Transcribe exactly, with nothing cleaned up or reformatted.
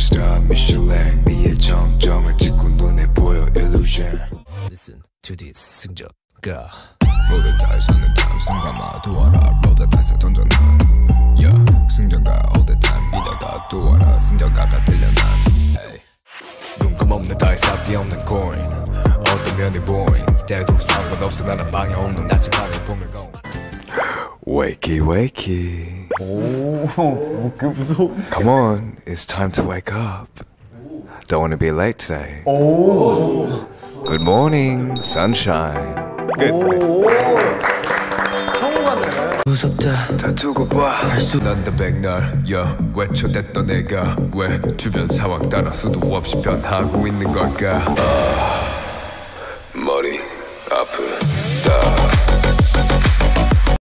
star Michelin 미의 정점을 찍고 눈에 보여 illusion. Listen to this 승전가. 모두 다 사는 다음 순간만 도와라. 모두 다 사 던져난 yeah. 승전가 all the time 이러다 도와라. 승전가가 들려 난 hey. 눈 감없는 다이 삽디 없는 coin 어떤 면이 boring 때도 상관없어 나는 방해 없는 나침반을 보면 고 Wakey wakey. 오, 그 무서워. Come on, it's time to wake up. Don't want to be late today. 오. Good morning, sunshine. Good morning. 성공하네. 무섭다. 다 두고 봐. 할수 난다 백날 yeah. 외쳐댔던 내가 왜 주변 상황 따라 수도 없이 변하고 있는 걸까. uh.